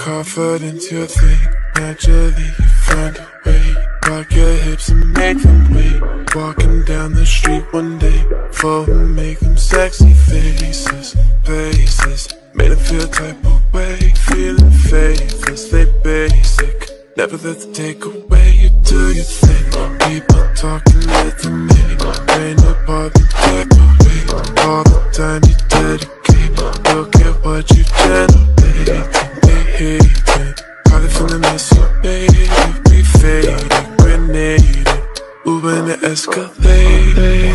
Confidence your thing, naturally you find a way. Rock your hips and make them wait. Walking down the street one day, for make them sexy faces, faces. Made them feel type of way, feeling faithless, they basic. Never let them take away, you do your thing. People talking, let them hate. Rain apart, you decorate. All the time you dedicate. Look at what you generate. They hate it, probably finna miss you, baby. We faded, grenaded, Uber in the Escalade.